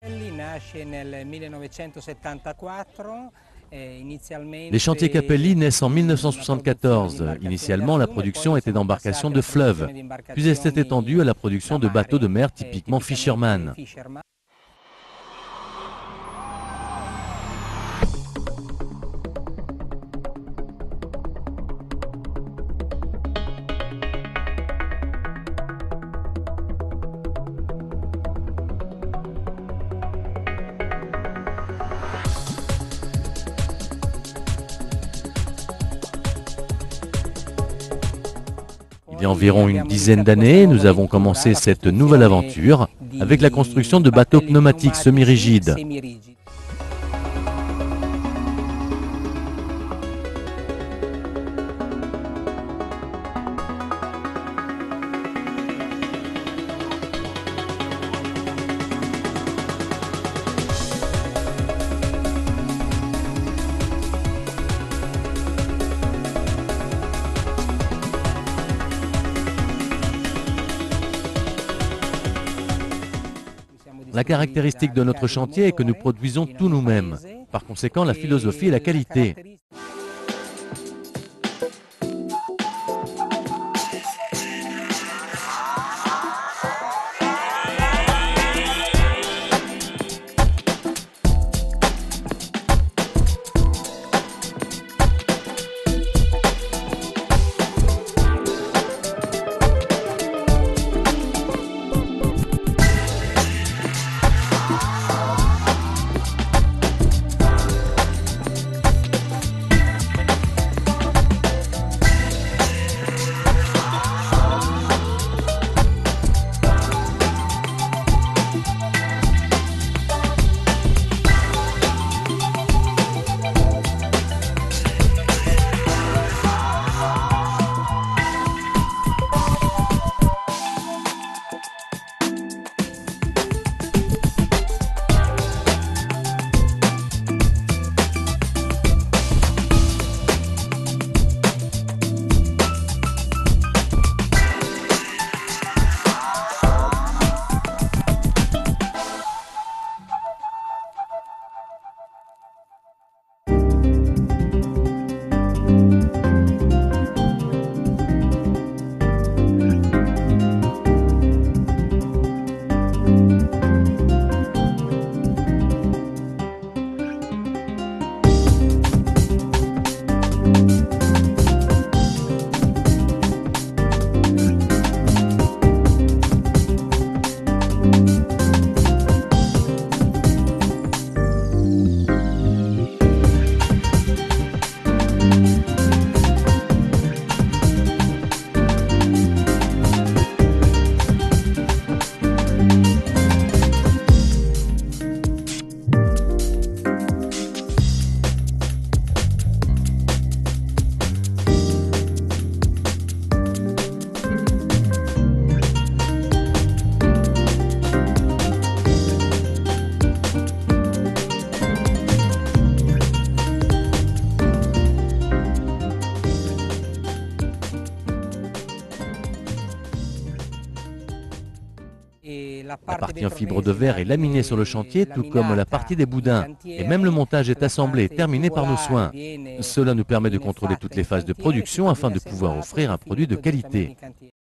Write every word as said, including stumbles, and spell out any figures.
Les chantiers Capelli naissent en mille neuf cent soixante-quatorze. Initialement, la production était d'embarcations de fleuve, puis elle s'est étendue à la production de bateaux de mer typiquement Fisherman. Il y a environ une dizaine d'années, nous avons commencé cette nouvelle aventure avec la construction de bateaux pneumatiques semi-rigides. La caractéristique de notre chantier est que nous produisons tout nous-mêmes. Par conséquent, la philosophie est la qualité. La partie en fibre de verre est laminée sur le chantier, tout comme la partie des boudins. Et même le montage est assemblé et terminé par nos soins. Cela nous permet de contrôler toutes les phases de production afin de pouvoir offrir un produit de qualité.